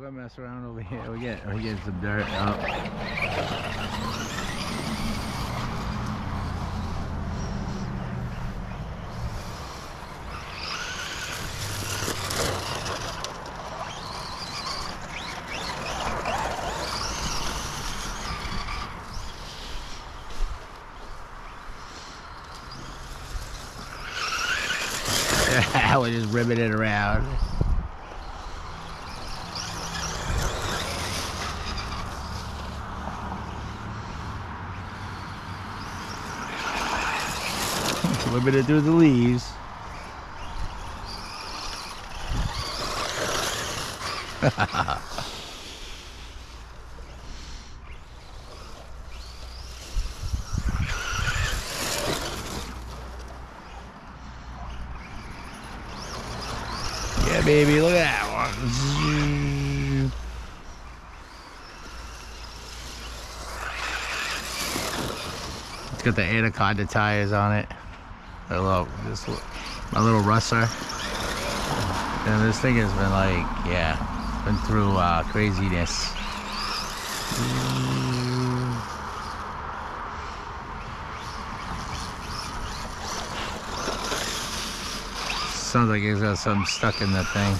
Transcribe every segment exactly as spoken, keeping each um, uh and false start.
gonna mess around over here. We get we get some dirt up. We're just ribbing it around. Ribbing it through the leaves. Yeah, baby, look at that one. It's got the anaconda tires on it. A little, this, my little Rustler. And this thing has been like, yeah, been through uh, craziness. Sounds like it's got something stuck in that thing.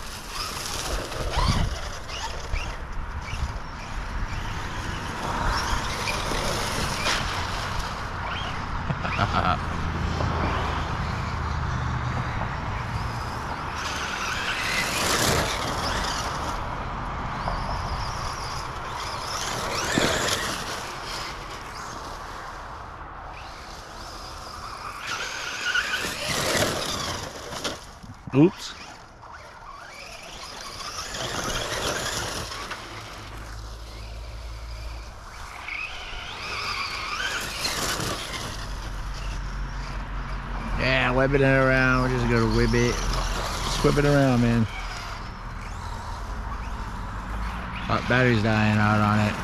Oops. Yeah, whipping it around. We're just gonna whip it. Just whip it around, man. Oh, battery's dying out on it.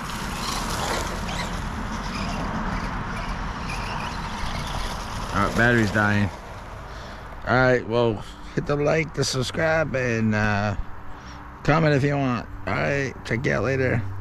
Alright, battery's dying. Alright, well, hit the like, the subscribe, and uh, comment if you want. Alright, check you out later.